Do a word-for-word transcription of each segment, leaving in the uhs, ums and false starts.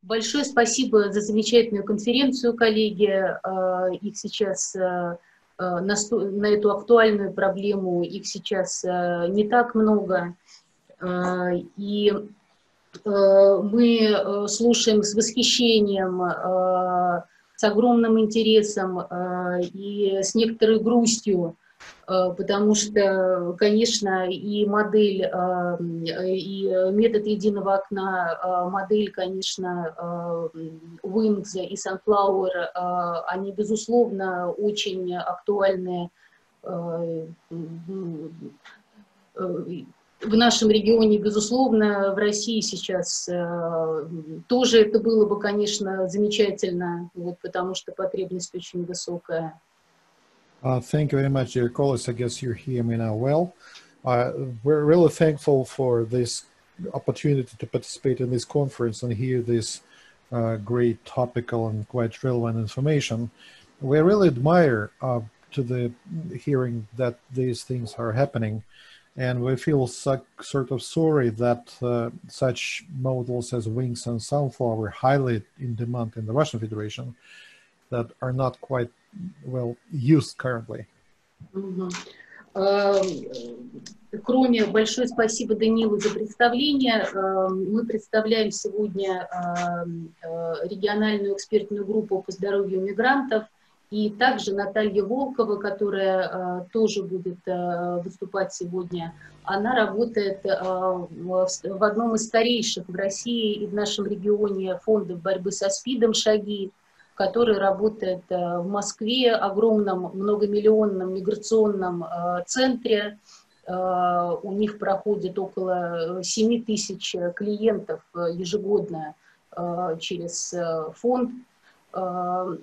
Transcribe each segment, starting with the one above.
Большое спасибо за замечательную конференцию, коллеги. Их сейчас на, на эту актуальную проблему, их сейчас не так много. И мы слушаем с восхищением, с огромным интересом и с некоторой грустью, потому что, конечно, и модель, и метод единого окна, модель, конечно, Wings и Sunflower, они, безусловно, очень актуальны в нашем регионе, безусловно, в России сейчас э, тоже это было бы, конечно, замечательно, вот, потому что потребность очень высокая. Uh, thank you very much, dear colleagues. I guess you hear me now well. Uh, we're really thankful for this opportunity to participate in this conference and hear this uh, great topical and quite relevant information. We really admire uh, to the hearing that these things are happening. And we feel so, sort of sorry that uh, such models as Wings and Sunflower are highly in demand in the Russian Federation that are not quite well used currently. Mm-hmm. Кроме, большое спасибо Данилу за представление. Мы представляем сегодня региональную экспертную группу по здоровью мигрантов. И также Наталья Волкова, которая э, тоже будет э, выступать сегодня, она работает э, в, в одном из старейших в России и в нашем регионе фондов борьбы со СПИДом «Шаги», который работает э, в Москве, огромном многомиллионном миграционном э, центре. Э, у них проходит около семи тысяч клиентов ежегодно э, через э, фонд. Э,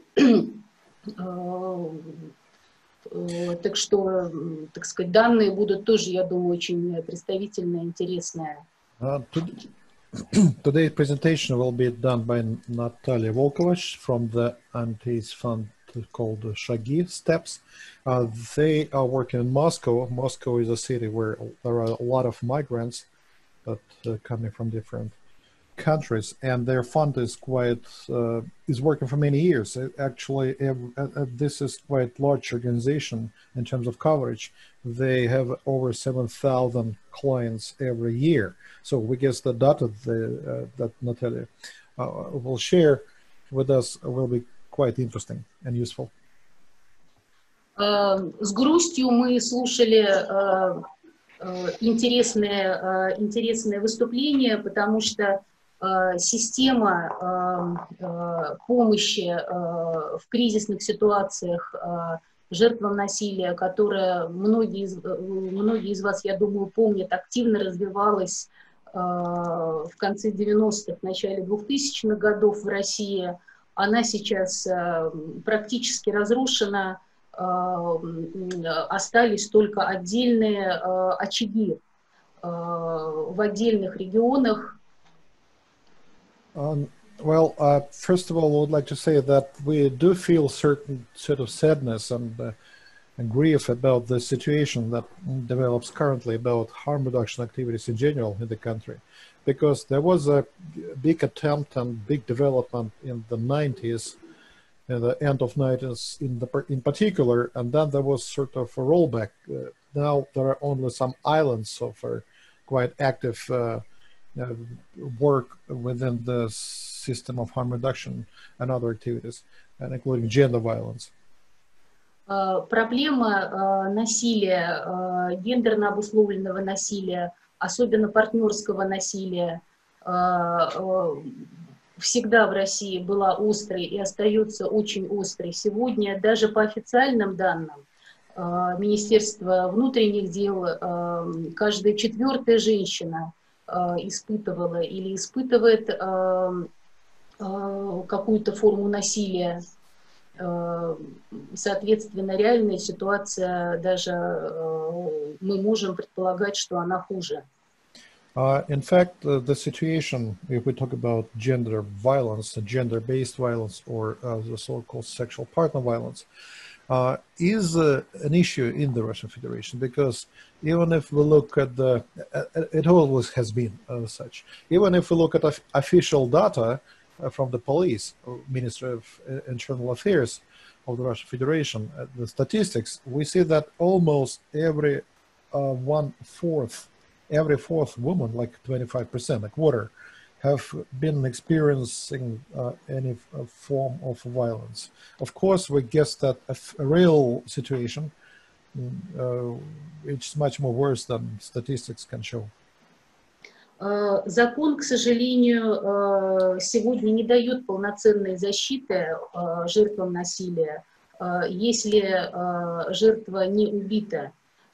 Так что, так сказать, данные будут тоже, я думаю, очень представительные, интересные. Uh, today's presentation will be done by Natalia Volkova from the Antis Fund called Shagi Steps. Uh, they are working in Moscow. Moscow is a city where there are a lot of migrants that uh, coming from different countries, and their fund is quite uh, is working for many years. Actually, uh, uh, this is quite large organization in terms of coverage. They have over seven thousand clients every year. So we guess the data the, uh, that Natalia uh, will share with us will be quite interesting and useful. С грустью мы слушали интересное интересное выступление, потому что система помощи в кризисных ситуациях жертвам насилия, которая многие из, многие из вас, я думаю, помнят, активно развивалась в конце девяностых, в начале двухтысячных годов в России, она сейчас практически разрушена, остались только отдельные очаги в отдельных регионах. Um, well, uh, first of all, I would like to say that we do feel certain sort of sadness and, uh, and grief about the situation that develops currently about harm reduction activities in general in the country, because there was a big attempt and big development in the nineties, in the end of nineties in, the, in particular, and then there was sort of a rollback. Uh, now there are only some islands of uh, quite active uh, Uh, work within the system of harm reduction and other activities, and including gender violence. Uh, проблема uh, насилия, uh, гендерно обусловленного насилия, особенно партнерского насилия, uh, uh, всегда в России была острой и остается очень острой. Сегодня даже по официальным данным uh, Министерства внутренних дел uh, каждая четвертая женщина испытывала или испытывает э, э, какую-то форму насилия. Э, соответственно, реальная ситуация, даже э, мы можем предполагать, что она хуже. Uh, in fact, uh, the situation, if we talk about gender violence, gender-based violence, or uh, the so-called sexual partner violence, uh, is uh, an issue in the Russian Federation, because even if we look at the, uh, it always has been uh, such, even if we look at official data, uh, from the police, Ministry of Internal Affairs of the Russian Federation, uh, the statistics, we see that almost every uh, one fourth, every fourth woman, like twenty-five percent, a quarter, have been experiencing uh, any uh, form of violence. Of course, we guess that a, a real situation, uh, it's much more worse than statistics can show. Закон, к сожалению, сегодня не дает полноценной защиты жертвам насилия, если жертва не убита.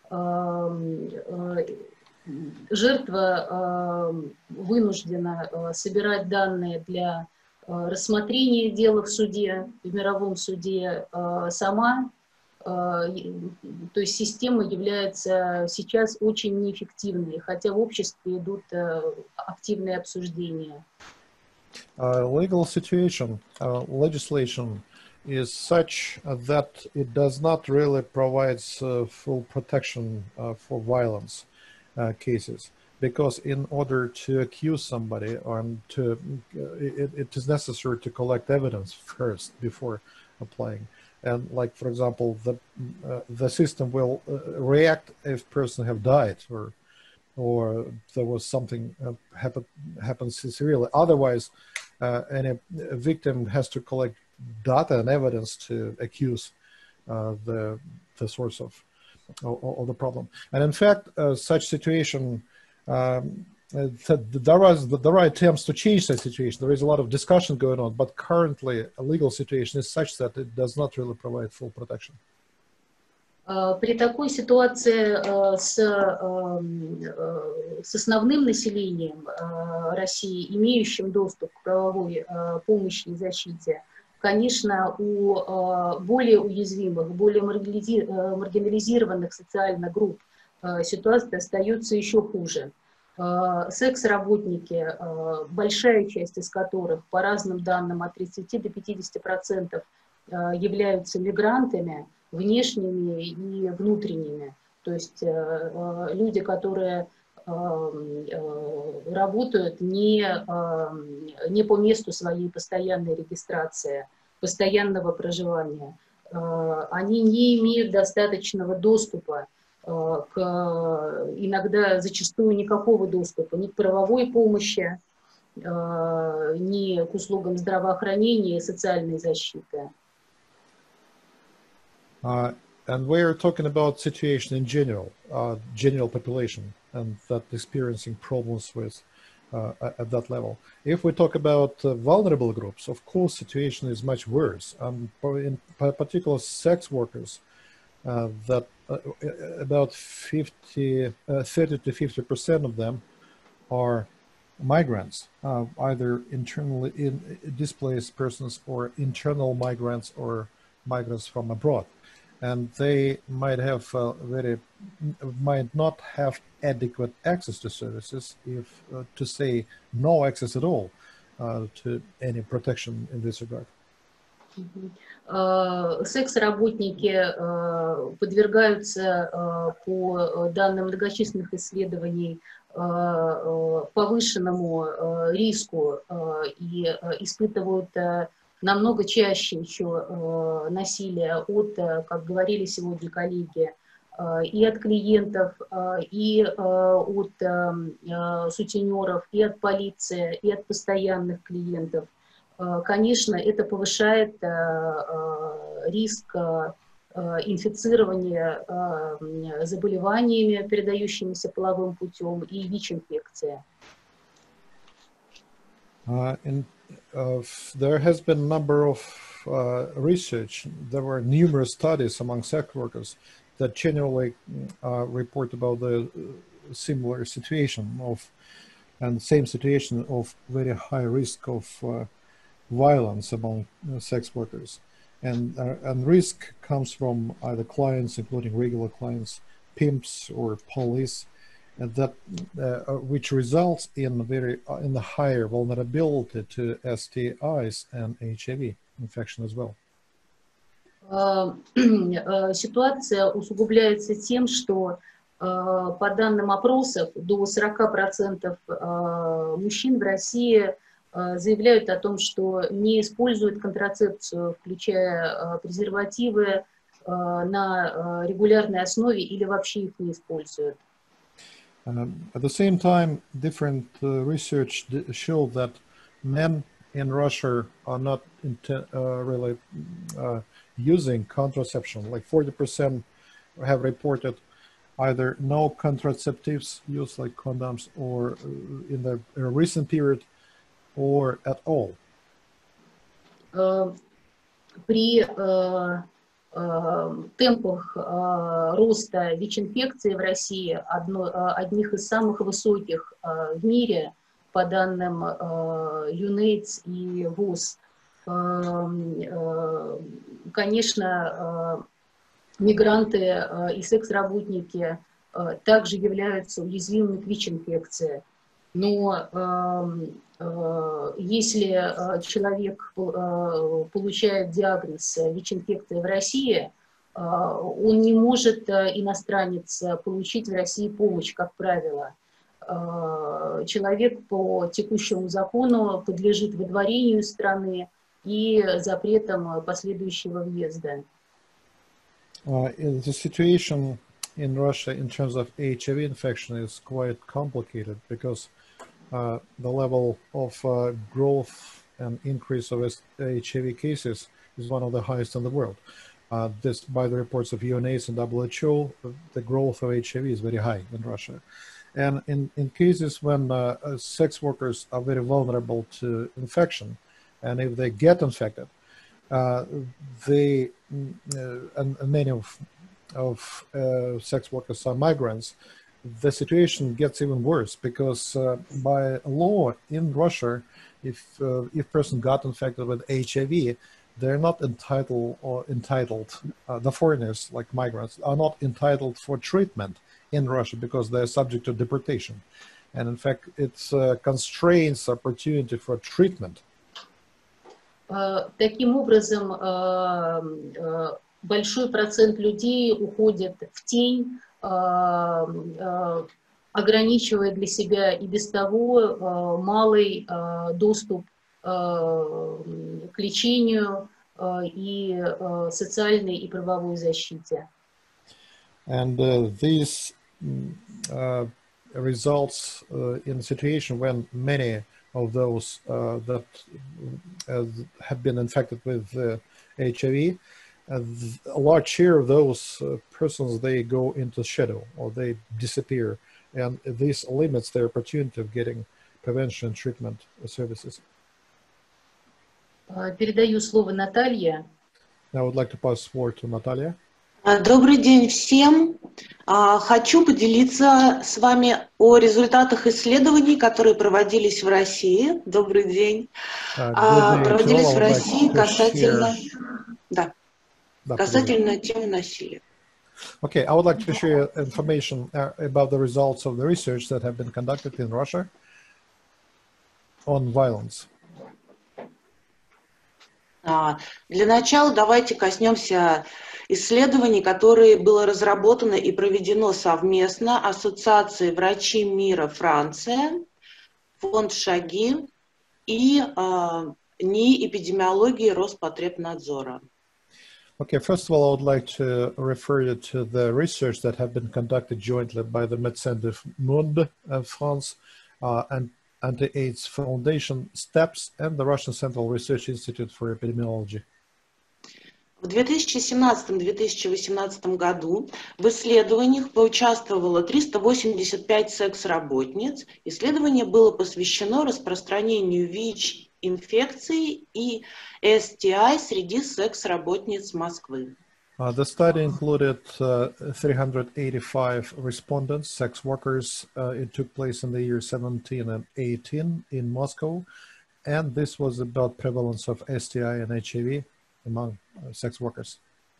Жертва вынуждена собирать данные для рассмотрения дела в суде, в мировом суде сама. То есть система является сейчас очень неэффективной, хотя в обществе идут активные обсуждения. Uh, legal situation, uh, legislation is such that it does not really provide uh, full protection uh, for violence uh, cases, because in order to accuse somebody or to, uh, it, it is necessary to collect evidence first before applying. And like, for example, the uh, the system will uh, react if person have died or or there was something uh, happen happens severely. Otherwise, uh, any victim has to collect data and evidence to accuse uh, the the source of, of of the problem. And in fact, uh, such situation. Um, There are, there are attempts to change that situation. There is a lot of discussion going on, but currently a legal situation is such that it does not really provide full protection. При такой ситуации с, с основным населением России, имеющим доступ к правовой помощи и защите, конечно, у более уязвимых, более маргинализированных социальных групп ситуация остается еще хуже. Секс-работники, большая часть из которых, по разным данным, от тридцати до пятидесяти процентов являются мигрантами, внешними и внутренними. То есть люди, которые работают не, не по месту своей постоянной регистрации, постоянного проживания. Они не имеют достаточного доступа к, иногда зачастую никакого доступа ни к правовой помощи, ни к услугам здравоохранения и социальной защиты. Uh, and we are talking about situation in general, uh, general population, and that experiencing problems with uh, at that level. If we talk about uh, vulnerable groups, of course, situation is much worse. Um, in particular, sex workers, uh, that uh, about fifty, uh, thirty to fifty percent of them are migrants, uh, either internally in displaced persons or internal migrants or migrants from abroad. And they might have uh, very, might not have adequate access to services, if uh, to say no access at all uh, to any protection in this regard. Секс-работники подвергаются, по данным многочисленных исследований, повышенному риску и испытывают намного чаще еще насилие от, как говорили сегодня коллеги, и от клиентов, и от сутенеров, и от полиции, и от постоянных клиентов. Конечно, это повышает риск инфицирования заболеваниями, передающимися половым путем, и ВИЧ-инфекция. Uh, and uh, there has been a number of uh, research. There were numerous studies among sex workers that generally uh, report about the similar situation of, and same situation of very high risk of uh, violence among uh, sex workers. And, uh, and risk comes from either clients, including regular clients, pimps, or police, and that uh, which results in very uh, in the higher vulnerability to S T Is and H I V infection as well. Ситуация усугубляется тем, что по данным опросов до сорока процентов мужчин в России заявляют о том, что не используют контрацепцию, включая презервативы, на регулярной основе или вообще их не используют. Um, at the same time, different uh, research show that men in Russia are not uh, really uh, using contraception. Like forty percent have reported either no contraceptives used like condoms or uh, in the in a recent period or at all. Uh, при uh, uh, темпах uh, роста ВИЧ-инфекции в России, одно, uh, одних из самых высоких uh, в мире, по данным uh, ЮНЕЙДС и ВОЗ, uh, uh, конечно, uh, мигранты uh, и секс-работники uh, также являются уязвимыми к ВИЧ-инфекции. Но э, э, если э, человек э, получает диагноз ВИЧ-инфекции в России, э, он не может, э, иностранец, получить в России помощь, как правило. Э, человек по текущему закону подлежит выдворению из страны и запретам последующего въезда. Uh, the situation in Russia in terms of H I V infection is quite complicated because Uh, the level of uh, growth and increase of H I V cases is one of the highest in the world. Uh, this, by the reports of UNAIDS and W H O, the growth of H I V is very high in Russia. And in, in cases when uh, sex workers are very vulnerable to infection, and if they get infected, uh, they, uh, and, and many of, of uh, sex workers are migrants, the situation gets even worse because uh, by law in Russia, if uh, if person got infected with H I V, they're not entitled or entitled. Uh, the foreigners, like migrants, are not entitled for treatment in Russia because they're subject to deportation, and in fact, it uh, constrains opportunity for treatment. Uh, таким образом, uh, uh, большой процент людей уходит в тень, ограничивая для себя и без того малый доступ к лечению и социальной и правовой защите. And uh, these uh, results uh, in a situation when many of those uh, that uh, have been infected with uh, H I V, Uh, a large share of those uh, persons, they go into shadow or they disappear, and this limits their opportunity of getting prevention and treatment services. Передаю слово Наталье. I would like to pass the word to Natalia. Добрый день всем. Хочу поделиться с вами о результатах исследований, которые проводились в России. Добрый день. Uh, проводились в России like касательно... Да. Да, касательно темы насилия. Okay, I would like to share information uh, about the results of the research that have been conducted in Russia on violence. Uh, для начала давайте коснемся исследований, которые было разработано и проведено совместно Ассоциацией врачей мира Франция, фонд Шаги и uh, НИИ эпидемиологии Роспотребнадзора. Okay, first of all, I would like to refer you to the research that have been conducted jointly by the Médecins du Monde of France uh, and Anti-AIDS Foundation, STEPS, and the Russian Central Research Institute for Epidemiology. В две тысячи семнадцатом — две тысячи восемнадцатом году в исследованиях поучаствовало триста восемьдесят пять секс-работниц. Исследование было посвящено распространению ВИЧ-инфекции и эс ти ай среди секс-работниц Москвы. Uh, the study included uh, three hundred eighty-five respondents, sex workers. Uh, it took place in the year seventeen and eighteen in Moscow, and this was about prevalence of эс ти ай and H I V among uh, sex workers.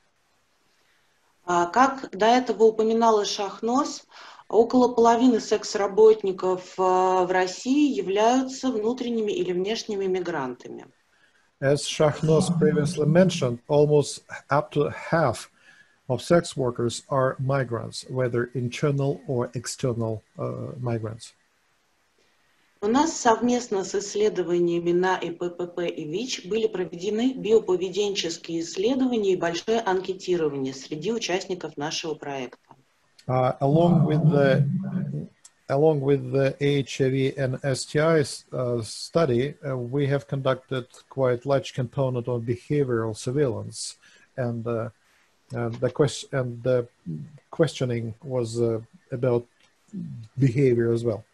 Как до этого упоминала Шахноз, около половины секс-работников в России являются внутренними или внешними мигрантами. As Shahnoz previously mentioned, almost up to half of sex workers are migrants, whether internal or external uh, migrants. У нас совместно с исследованиями на И Пэ Пэ Пэ и ВИЧ были проведены биоповеденческие исследования и большое анкетирование среди участников нашего проекта. Uh, along with the along with the H I V and S T I uh, study, uh, we have conducted quite large component on behavioral surveillance, and uh, and the question and the questioning was uh, about behavior as well.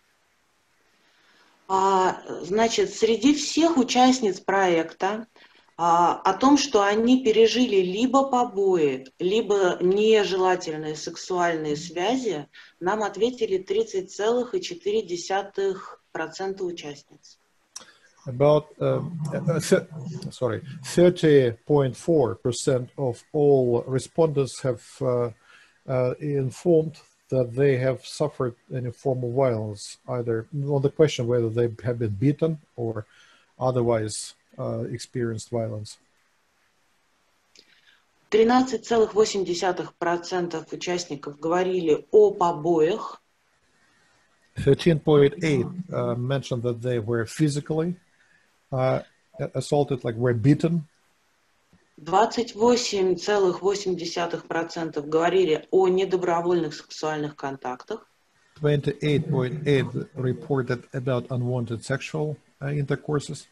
А, значит, среди всех участниц проекта а, о том, что они пережили либо побои, либо нежелательные сексуальные связи, нам ответили тридцать целых четыре десятых процента участниц. About um, uh, th- sorry, thirty point four percent of all respondents have uh, uh, informed that they have suffered any form of violence, either on the question whether they have been beaten or otherwise uh, experienced violence. тринадцать целых восемь десятых процента участников говорили о побоях. thirteen point eight uh, mentioned that they were physically uh, assaulted, like were beaten. двадцать восемь целых восемь десятых процента говорили о недобровольных сексуальных контактах. twenty-eight point eight reported about unwanted sexual uh, intercourses.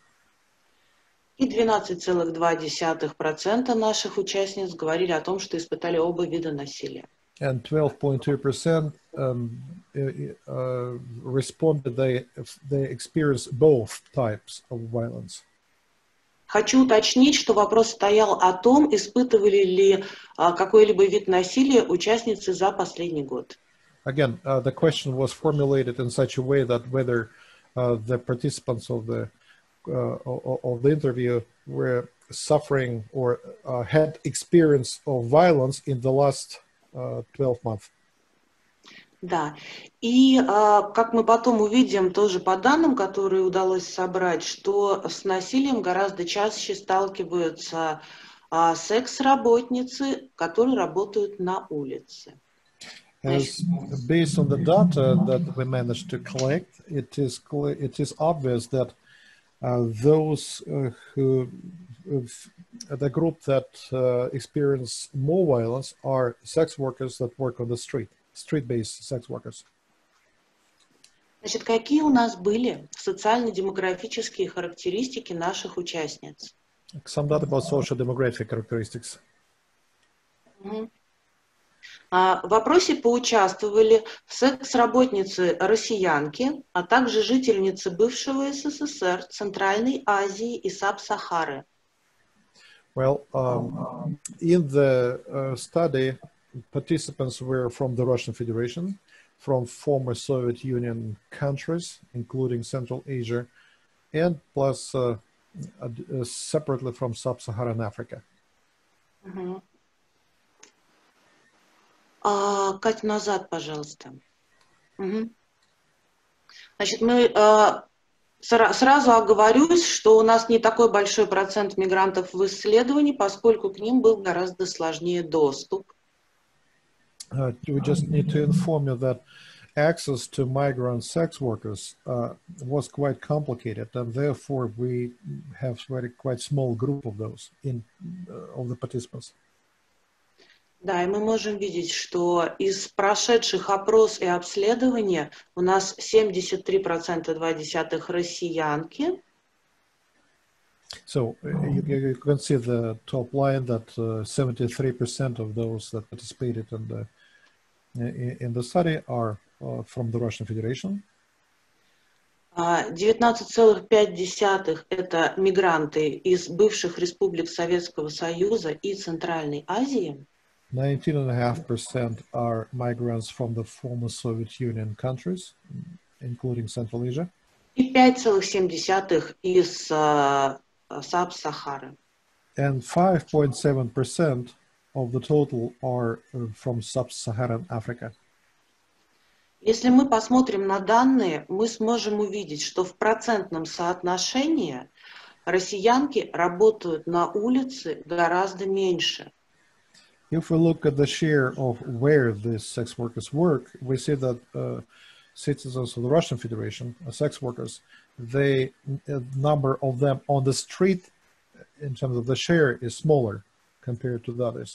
И двенадцать целых два десятых процента наших участниц говорили о том, что испытали оба вида насилия. And twelve point two percent um, uh, responded they they experienced both types of violence. Хочу уточнить, что вопрос стоял о том, испытывали ли а, какой-либо вид насилия участницы за последний год. Again, uh, the question was formulated in such a way that whether uh, the participants of the uh, of the interview were suffering or uh, had experience of violence in the last uh, twelve months. Да, и а, как мы потом увидим тоже по данным, которые удалось собрать, что с насилием гораздо чаще сталкиваются а, секс-работницы, которые работают на улице. As based on the data that we managed to collect, it is clear, it is obvious that uh, those uh, who uh, the group that uh, experience more violence are sex workers that work on the street. Street-based sex workers. Значит, какие у нас были социально-демографические характеристики наших участниц? Some data about social demographic characteristics. Угу. А, в вопросе поучаствовали секс-работницы россиянки, а также жительницы бывшего Эс Эс Эс Эр, Центральной Азии и Саб-Сахары. Well, um, in the uh, study, participants were from the Russian Federation, from former Soviet Union countries, including Central Asia, and plus uh, uh, separately from Sub-Saharan Africa. Угу. А, Кать, назад, пожалуйста. Угу. Значит, мы а, сра- сразу оговорюсь, что у нас не такой большой процент мигрантов в исследовании, поскольку к ним был гораздо сложнее доступ. Uh, we just need to inform you that access to migrant sex workers uh, was quite complicated, and therefore we have very quite small group of those in uh, of the participants. Да, и мы можем видеть, что из прошедших опрос и обследования у нас семьдесят три процента два десятых россиянки. So uh, you, you can see the top line that uh, seventy-three percent of those that participated in the in, in the study are uh, from the Russian Federation. девятнадцать целых пять десятых это мигранты из бывших республик Советского Союза и Центральной Азии. nineteen point five percent are migrants from the former Soviet Union countries, including Central Asia. И пять целых семь десятых из uh, Саб-Сахары. And five point seven percent of the total are uh, from Sub-Saharan Africa. Если мы посмотрим на данные, мы сможем увидеть, что в процентном соотношении россиянки работают на улице гораздо меньше. If we look at the share of where these sex workers work, we see that uh, citizens of the Russian Federation, uh, sex workers, the uh, number of them on the street in terms of the share is smaller compared to the others.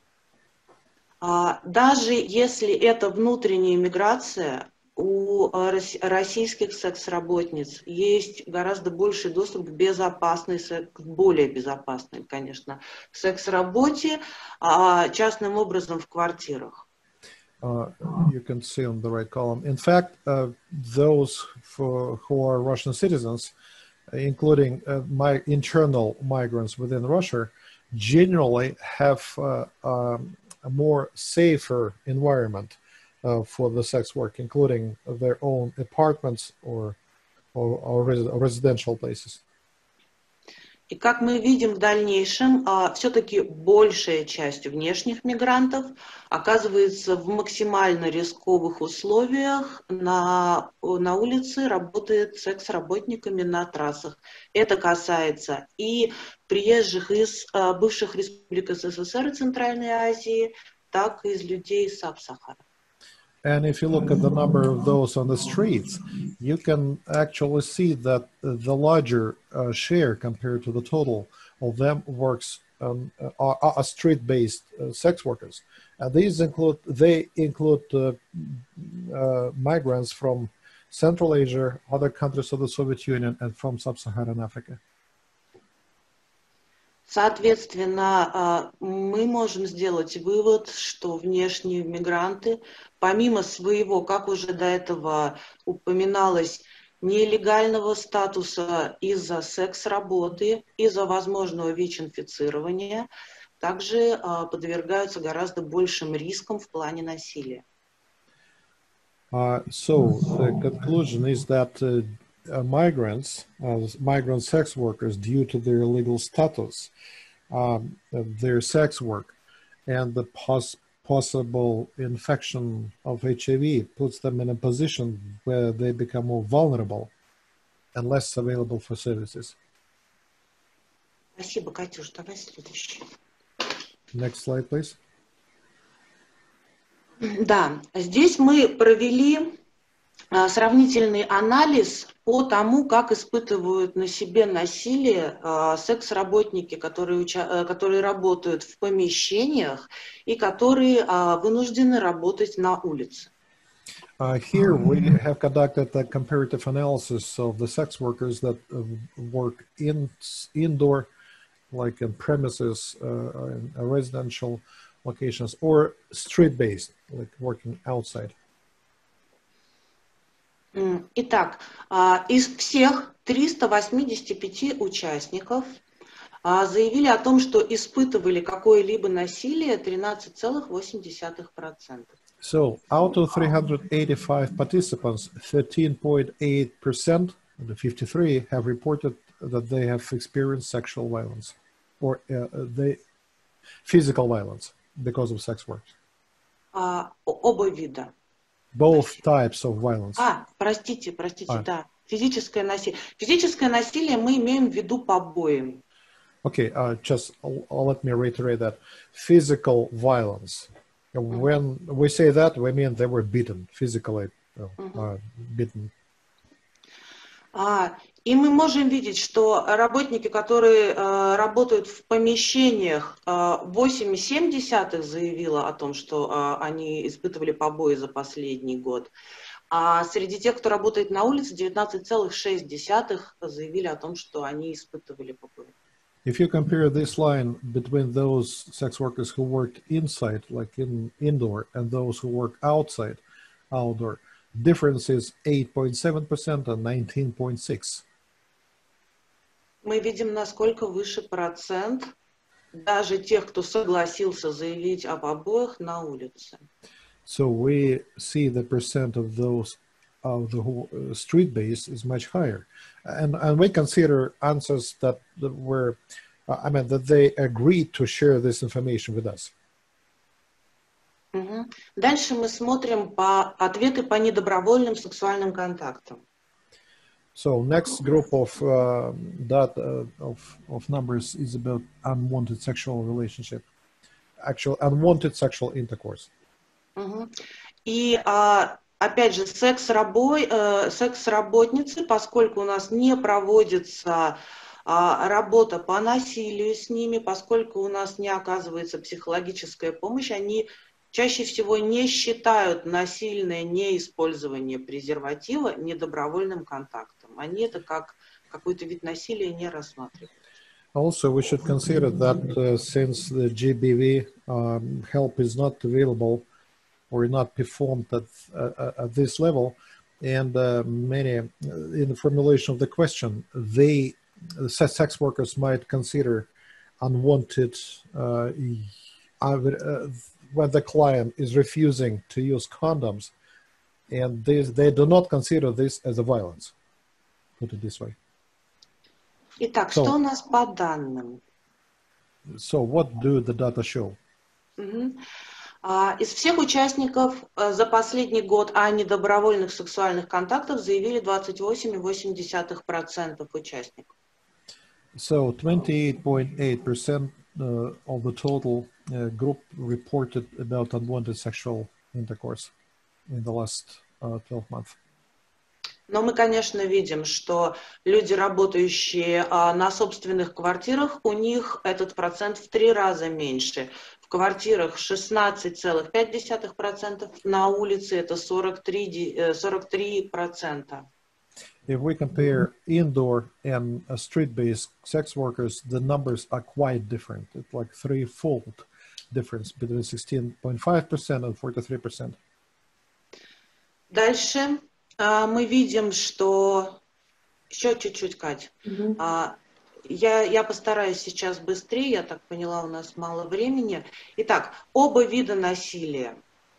А, даже если это внутренняя миграция, у российских секс-работниц есть гораздо больший доступ к безопасной, к более безопасной, конечно, секс-работе, частным образом в квартирах. Uh, you can see on the right column. In fact, uh, those for, who are Russian citizens, including uh, my internal migrants within Russia, generally have uh, um, a more safer environment uh, for the sex work, including their own apartments or, or, or res residential places. И как мы видим в дальнейшем, все-таки большая часть внешних мигрантов оказывается в максимально рисковых условиях на, на улице, работает секс-работниками на трассах. Это касается и приезжих из бывших республик СССР и Центральной Азии, так и из людей из Саб-Сахары. And if you look at the number of those on the streets, you can actually see that the larger uh, share compared to the total of them works um, are, are street-based uh, sex workers. And these include, they include uh, uh, migrants from Central Asia, other countries of the Soviet Union, and from Sub-Saharan Africa. Соответственно, мы можем сделать вывод, что внешние мигранты, помимо своего, как уже до этого упоминалось, нелегального статуса из-за секс-работы, из-за возможного ВИЧ-инфицирования, также подвергаются гораздо большим рискам в плане насилия. Uh, so the conclusion is that uh, Uh, migrants, uh, migrant sex workers, due to their legal status, um, their sex work, and the pos possible infection of H I V puts them in a position where they become more vulnerable and less available for services. Спасибо, Катюш. Давай следующий. Next slide, please. Да, здесь мы провели сравнительный анализ по тому, как испытывают на себе насилие секс-работники, которые, которые работают в помещениях и которые вынуждены работать на улице. Uh, here we have conducted a comparative analysis of the sex workers that uh, work in indoor, like in premises, uh, in residential locations, or street-based, like working outside. Итак, из всех трёхсот восьмидесяти пяти участников заявили о том, что испытывали какое-либо насилие тринадцать целых восемь десятых процента. So, out of three hundred eighty-five participants, thirteen point eight percent, the fifty-three, have reported that they have experienced sexual violence or uh, they physical violence because of sex work. А, оба вида. Both types of violence. А, простите, простите, а. да. Физическое насилие. Физическое насилие мы имеем в виду побои. Okay, uh, just uh, let me reiterate that. Physical violence. Mm-hmm. When we say that, we mean they were beaten, physically uh, mm-hmm. uh, beaten. А, и мы можем видеть, что работники, которые э, работают в помещениях, э, восемь целых семь десятых заявило о том, что э, они испытывали побои за последний год. А среди тех, кто работает на улице, девятнадцать целых шесть десятых заявили о том, что они испытывали побои. If you compare this line between those sex workers who work inside, like in indoor, and those who work outside, outdoor, difference is eight point seven percent and nineteen point six. Мы видим, насколько выше процент даже тех, кто согласился заявить об побоях на улице. So we see the percent of those of the whole uh, street base is much higher, and and we consider answers that, that were, uh, I mean, that they agreed to share this information with us. Угу. Дальше мы смотрим по ответы по недобровольным сексуальным контактам. So next group of uh, that uh, of of numbers is about unwanted sexual relationship, actual unwanted sexual intercourse. Угу. И а, опять же, секс-рабой, э, секс-работницы, поскольку у нас не проводится а, работа по насилию с ними, поскольку у нас не оказывается психологическая помощь, они чаще всего не считают насильное неиспользование презерватива недобровольным контактом. Они это как какой-то вид насилия не рассматривают. Also, we should consider that uh, since the G B V um, help is not available or not performed at, uh, at this level, and uh, many, uh, in the formulation of the question, they, the sex workers might consider unwanted uh, uh, when the client is refusing to use condoms, and they, they do not consider this as a violence, put it this way. Итак, So, что у нас по данным? So what do the data show? Угу. А, из всех участников а, за последний год о недобровольных сексуальных контактах заявили двадцать восемь целых восемь десятых процента участников. So twenty-eight point eight percent uh, of the total uh, group reported about unwanted sexual intercourse in the last uh, twelve months. Но мы, конечно, видим, что люди, работающие а, на собственных квартирах, у них этот процент в три раза меньше. В квартирах шестнадцать целых пять десятых процента, на улице это сорок три процента. If we compare indoor and uh, street-based sex workers, the numbers are quite different. It's like three-fold difference between sixteen point five percent and forty-three percent. Дальше мы видим, что... Еще чуть-чуть, Кать. Mm-hmm. Я, я постараюсь сейчас быстрее, я так поняла, у нас мало времени. Итак, оба вида насилия.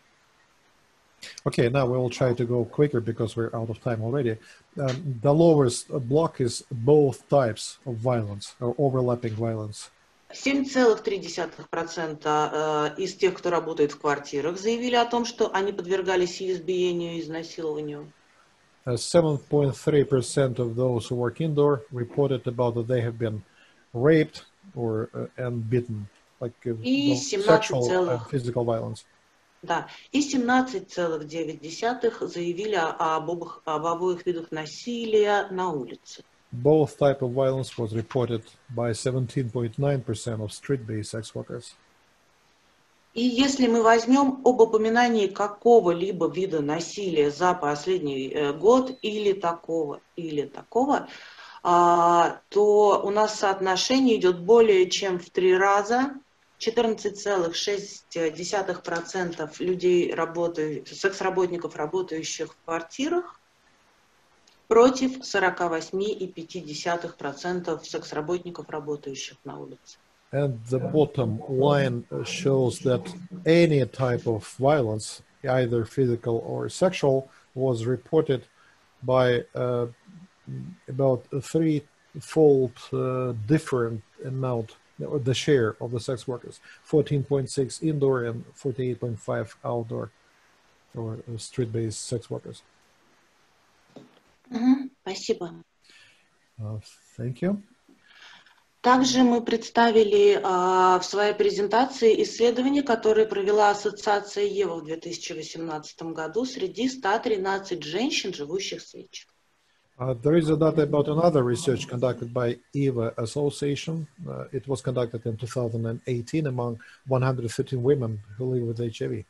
Okay, now we will try to go quicker because we're out of time already. Um, the lowest block is both types of violence or overlapping violence. семь целых три десятых процента из тех, кто работает в квартирах, заявили о том, что они подвергались избиению и изнасилованию. seven point three percent of those who work indoor reported about that they have been raped or uh, and beaten, like uh, sexual and physical violence. Да, и семнадцать целых девять десятых заявили об, обоих, об обоих видах насилия на улице. Both type of violence was reported by seventeen point nine percent of street-based sex workers. И если мы возьмем об упоминании какого-либо вида насилия за последний год или такого, или такого, то у нас соотношение идет более чем в три раза. четырнадцать целых шесть десятых процента людей, секс-работников, работающих в квартирах, против сорок восемь целых пять десятых процента секс-работников, работающих на улице. And the bottom line shows that any type of violence, either physical or sexual, was reported by uh, about a threefold uh, different amount, the share of the sex workers, fourteen point six indoor and forty-eight point five outdoor or street-based sex workers. Mm-hmm. Спасибо. Uh, thank you. Также мы представили а, в своей презентации исследование, которое провела Ассоциация ЕВА в две тысячи восемнадцатом году среди ста тринадцати женщин, живущих с ВИЧ. Uh, there is a data about another research conducted by EVA Association. Uh, it was conducted in two thousand eighteen among one hundred thirteen women who live with H I V.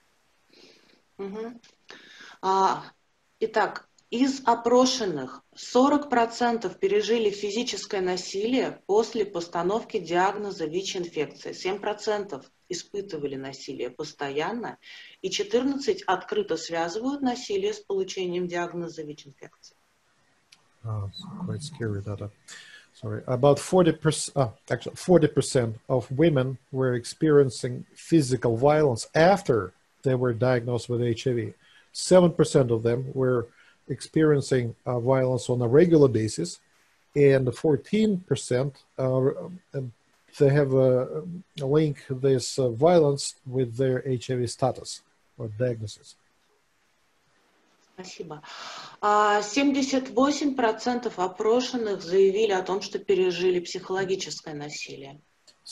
Uh-huh. а, итак, из опрошенных сорок процентов пережили физическое насилие после постановки диагноза ВИЧ-инфекция, семь процентов испытывали насилие постоянно, и четырнадцать процентов открыто связывают насилие с получением диагноза ВИЧ-инфекции. Oh, quite scary data. Sorry. About forty percent, uh, actually forty percent of women were experiencing physical violence after they were diagnosed with H I V. seven percent of them were experiencing uh, violence on a regular basis, and fourteen percent uh, they have a, a link this uh, violence with their H I V status or diagnosis. Спасибо. семьдесят восемь процентов опрошенных заявили о том, что пережили психологическое насилие.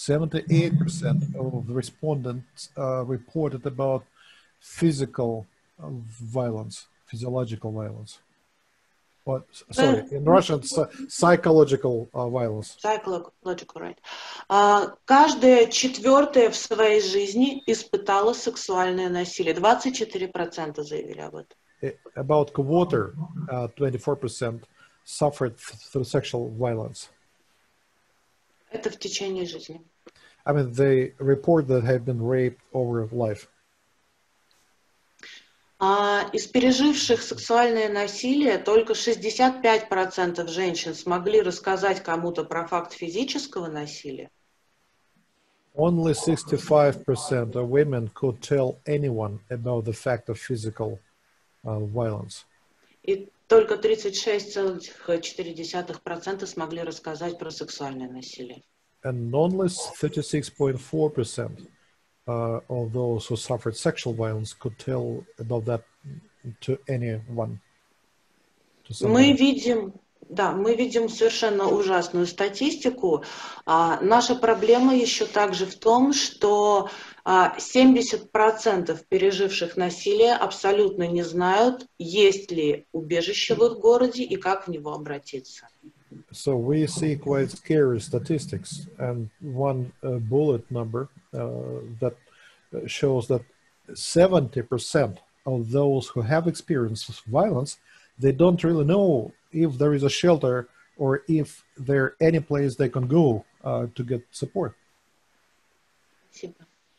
seventy-eight percent of the respondents uh, reported about physical violence, physiological violence. What, sorry, in Russian, it's, uh, psychological uh, violence. Psychological, right. Uh, каждая четвертая в своей жизни испытала сексуальное насилие. двадцать четыре процента заявили об этом. About quarter, uh, twenty-four percent, suffered through sexual violence. Это в течение жизни. I mean, they report that have been raped over life. А из переживших сексуальное насилие только шестьдесят пять процентов женщин смогли рассказать кому-то про факт физического насилия. Only sixty-five percent of women could tell anyone about the fact of physical uh, violence. И только тридцать шесть целых четыре десятых процента смогли рассказать про сексуальное насилие. And only thirty-six point four percent uh, of those who suffered sexual violence could tell about that to anyone. To мы видим, да, мы видим совершенно ужасную статистику. А, наша проблема еще также в том, что а, семьдесят процентов переживших насилие абсолютно не знают, есть ли убежище в их городе и как в него обратиться. So we see quite scary statistics, and one uh, bullet number uh, that shows that seventy percent of those who have experienced violence, they don't really know if there is a shelter or if there any place they can go uh, to get support. Спасибо.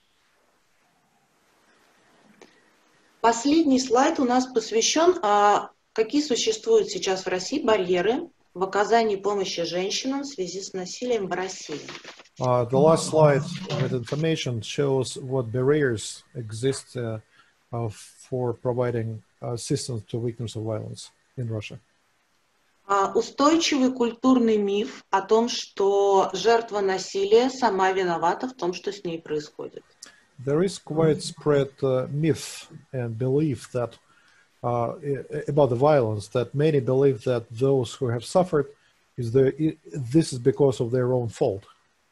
Последний слайд у нас посвящен, а, какие существуют сейчас в России барьеры в оказании помощи женщинам в связи с насилием в России. Uh, the last slide with information shows what barriers exist uh, uh, for providing assistance to victims of violence in Russia. Uh, устойчивый культурный миф о том, что жертва насилия сама виновата в том, что с ней происходит. There is quite spread uh, myth and belief that Uh, about the violence, that many believe that those who have suffered is the this is because of their own fault.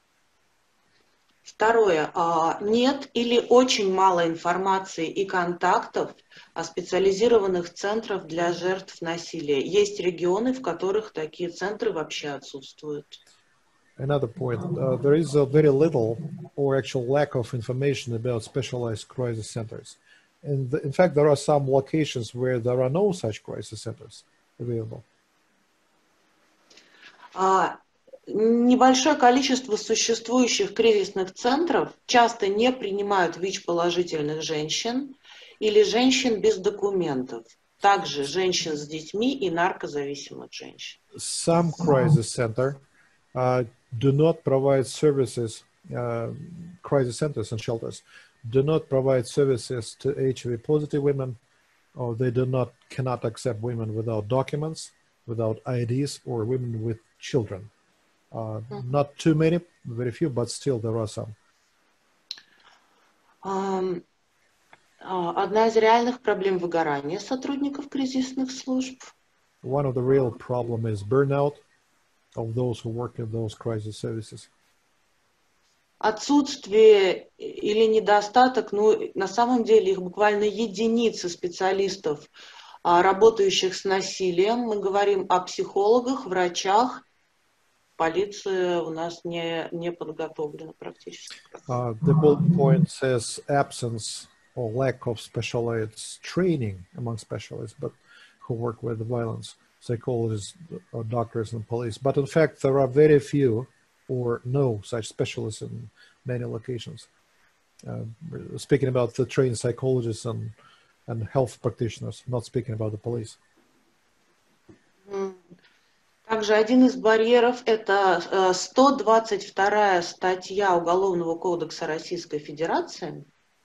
Второе. Нет или очень мало информации и контактов о специализированных центрах для жертв насилия. Есть регионы, в которых такие центры вообще отсутствуют. Another point, uh, there is a very little or actual lack of information about specialized crisis centers. And in fact, there are some locations where there are no such crisis centers available. Uh, Небольшое количество существующих кризисных центров часто не принимают ВИЧ-положительных женщин или женщин без документов, также женщин с детьми и наркозависимых женщин. Some crisis center uh, do not provide services, uh, crisis centers and shelters do not provide services to H I V-positive women, or they do not cannot accept women without documents, without I Ds, or women with children. Uh, mm-hmm. Not too many, very few, but still there are some. Um, одна из реальных проблем выгорания сотрудников кризисных служб. One of the real problem is burnout of those who work in those crisis services. Отсутствие или недостаток, ну, на самом деле их буквально единицы специалистов, работающих с насилием. Мы говорим о психологах, врачах. Полиция у нас не, не подготовлена практически. Uh, the bullet point says absence or lack of specialized training among specialists, but who work with violence, psychologists, or doctors, and police. But in fact, there are very few or no such specialists in many locations. Uh, speaking about the trained psychologists and, and health practitioners, not speaking about the police. Также один из барьеров – это сто двадцать вторая статья Уголовного кодекса Российской Федерации,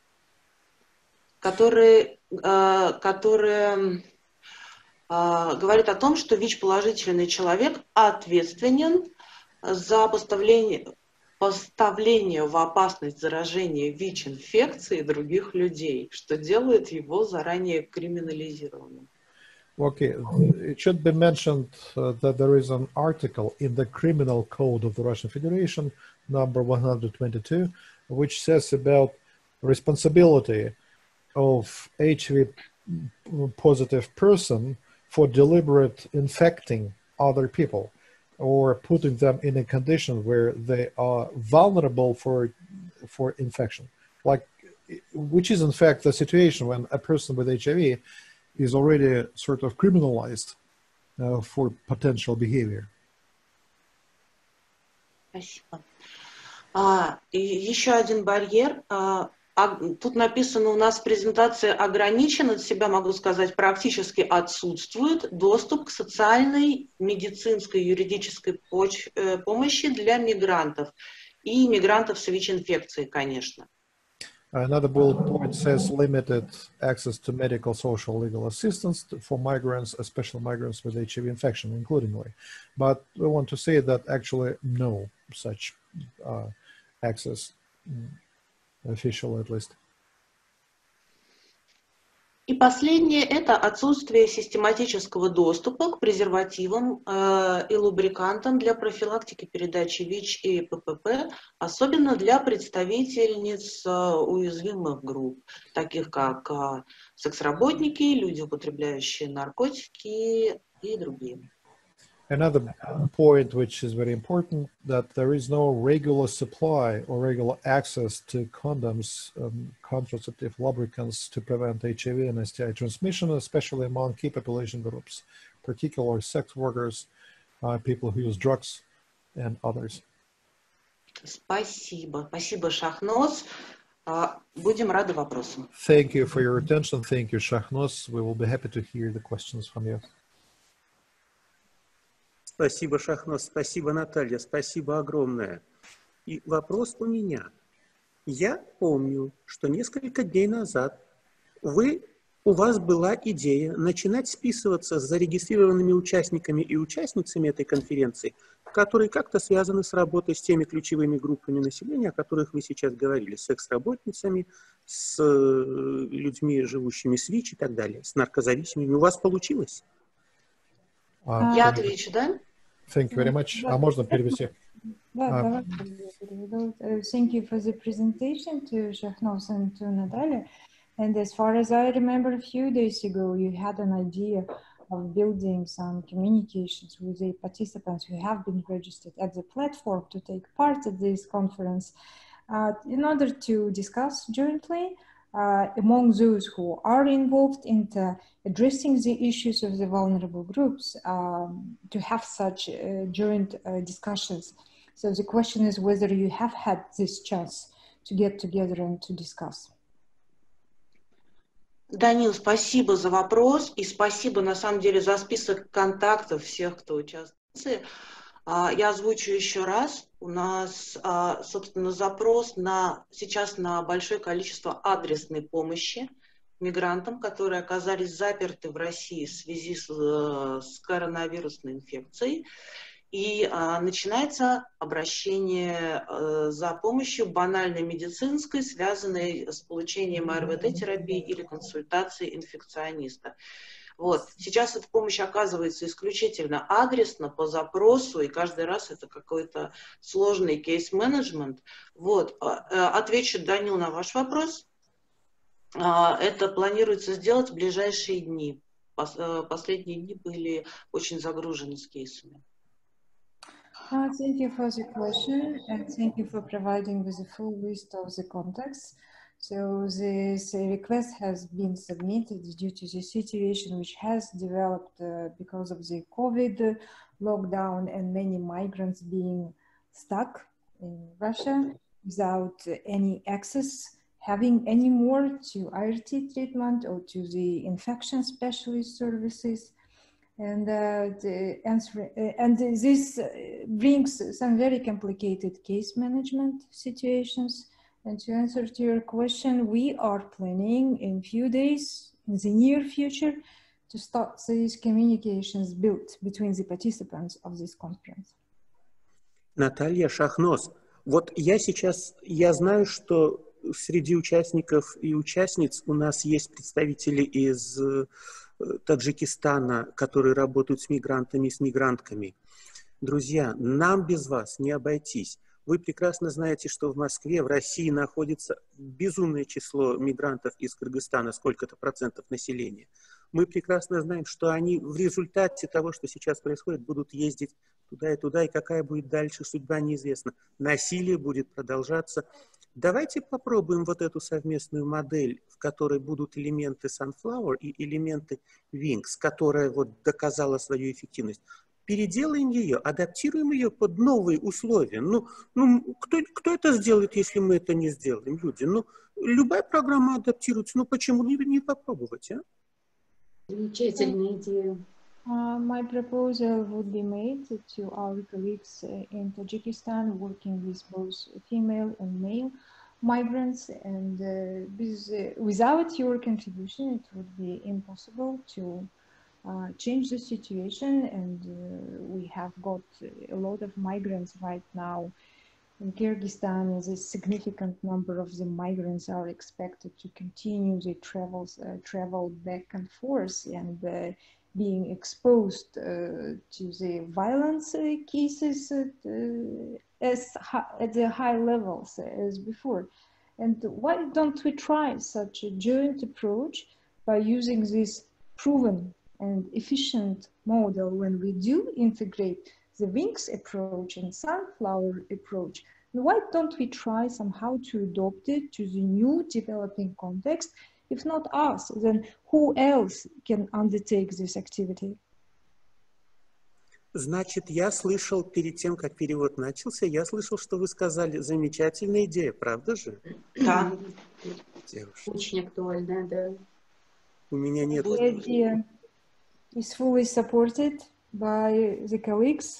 который, который говорит о том, что ВИЧ-положительный человек ответственен за поставление, поставление в опасность заражения ВИЧ-инфекцией других людей, что делает его заранее криминализированным. Okay, it should be mentioned uh, that there is an article in the Criminal Code of the Russian Federation, number one hundred twenty-two, which says about responsibility of H I V positive person for deliberate infecting other people or putting them in a condition where they are vulnerable for for infection, like, which is in fact the situation when a person with H I V is already sort of criminalized uh, for potential behavior. Спасибо. А, и еще один барьер. А, а, тут написано у нас в презентации ограничен, от себя могу сказать, практически отсутствует доступ к социальной, медицинской, юридической поч- э, помощи для мигрантов и мигрантов с ВИЧ-инфекцией, конечно. Another bullet point says limited access to medical, social, legal assistance for migrants, especially migrants with H I V infection, including. But I want to say that actually no such uh, access, official at least. И последнее – это отсутствие систематического доступа к презервативам э, и лубрикантам для профилактики передачи ВИЧ и ППП, особенно для представительниц э, уязвимых групп, таких как э, секс-работники, люди, употребляющие наркотики и другие. Another point which is very important, that there is no regular supply or regular access to condoms, um, contraceptive lubricants to prevent H I V and S T I transmission, especially among key population groups, particularly sex workers, uh, people who use drugs, and others. Спасибо. Спасибо, Шахноз. Будем рады вопросам. Thank you for your attention. Thank you, Shahnoz. We will be happy to hear the questions from you. Спасибо, Шахноз, спасибо, Наталья, спасибо огромное. И вопрос у меня. Я помню, что несколько дней назад вы, у вас была идея начинать списываться с зарегистрированными участниками и участницами этой конференции, которые как-то связаны с работой с теми ключевыми группами населения, о которых вы сейчас говорили, с секс-работницами, с людьми, живущими с ВИЧ и так далее, с наркозависимыми. У вас получилось? Uh, Я отвечу, да? Thank you very much. А можно перевести? Да, давай. Thank you for the presentation to Shahnoz and to Natalia. And as far as I remember, a few days ago, you had an idea of building some communications with the participants who have been registered at the platform to take part at this conference uh, in order to discuss jointly uh, among those who are involved in the addressing the issues of the vulnerable groups, um, to have such uh, joint uh, discussions. So the question is whether you have had this chance to get together and to discuss. Данил, спасибо за вопрос и спасибо на самом деле за список контактов всех, кто участвует. Я озвучу еще раз. У нас, собственно, запрос на, сейчас на большое количество адресной помощи мигрантам, которые оказались заперты в России в связи с, с коронавирусной инфекцией. И а, начинается обращение а, за помощью банальной медицинской, связанной с получением АРВТ-терапии или консультацией инфекциониста. Вот. Сейчас эта помощь оказывается исключительно адресно, по запросу, и каждый раз это какой-то сложный кейс-менеджмент. Вот. Отвечу, Данил, на ваш вопрос. Это планируется сделать в ближайшие дни. Последние дни были очень загружены с кейсами. Uh, thank you for the question, and thank you for providing with a full list of the contacts. So this request has been submitted due to the situation which has developed uh, because of the COVID lockdown and many migrants being stuck in Russia without any access, having any more to I R T treatment or to the infection specialist services. And, uh, the answer, uh, and this brings some very complicated case management situations. And to answer to your question, we are planning in few days, in the near future, to start these communications built between the participants of this conference. Наталья, Шахноз, вот я сейчас, я знаю, что среди участников и участниц у нас есть представители из Таджикистана, которые работают с мигрантами и с мигрантками. Друзья, нам без вас не обойтись. Вы прекрасно знаете, что в Москве, в России находится безумное число мигрантов из Кыргызстана, сколько-то процентов населения. Мы прекрасно знаем, что они в результате того, что сейчас происходит, будут ездить туда и туда, и какая будет дальше судьба, неизвестна. Насилие будет продолжаться. Давайте попробуем вот эту совместную модель, в которой будут элементы Sunflower и элементы Wings, которая вот доказала свою эффективность. Переделаем ее, адаптируем ее под новые условия. Ну, ну кто, кто это сделает, если мы это не сделаем, люди? Ну, любая программа адаптируется, ну почему не, не попробовать, а? Замечательная идея. Uh, my proposal would be made to our colleagues uh, in Tajikistan working with both female and male migrants, and uh, with, uh, without your contribution it would be impossible to uh, change the situation, and uh, we have got a lot of migrants right now in Kyrgyzstan. A significant number of the migrants are expected to continue their travels, uh, travel back and forth, and uh, being exposed uh, to the violence uh, cases at, uh, as at the high levels as before. And why don't we try such a joint approach by using this proven and efficient model when we do integrate the Wings approach and Sunflower approach? And why don't we try somehow to adopt it to the new developing context? If not us, then who else can undertake this activity? Значит, я слышал перед тем, как перевод начался, я слышал, что вы сказали, замечательная идея, правда же? Да. Девушка. Очень актуальная, да. У меня нет... The idea is fully supported by the colleagues.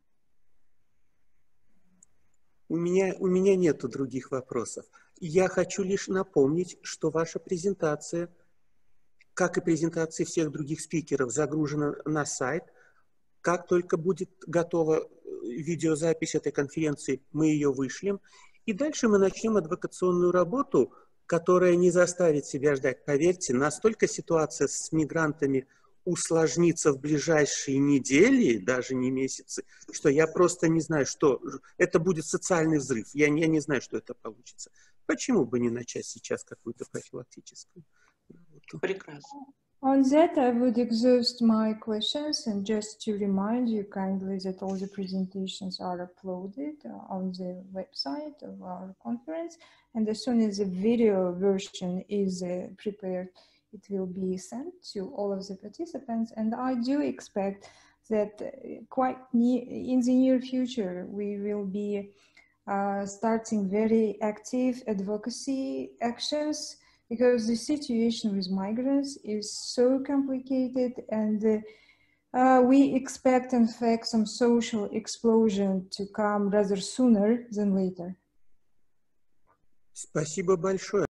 У меня, у меня нету других вопросов. Я хочу лишь напомнить, что ваша презентация, как и презентации всех других спикеров, загружена на сайт. Как только будет готова видеозапись этой конференции, мы ее вышлем. И дальше мы начнем адвокационную работу, которая не заставит себя ждать. Поверьте, настолько ситуация с мигрантами усложнится в ближайшие недели, даже не месяцы, что я просто не знаю, что... Это будет социальный взрыв. Я, я не знаю, что это получится. Почему бы не начать сейчас какую-то профилактическую работу? Прекрасно. On that, I would exhaust my questions, and just to remind you kindly that all the presentations are uploaded on the website of our conference, and as soon as the video version is uh, prepared, it will be sent to all of the participants. And I do expect that uh, quite near, in the near future, we will be uh, starting very active advocacy actions, because the situation with migrants is so complicated, and uh, uh, we expect, in fact, some social explosion to come rather sooner than later. Спасибо большое.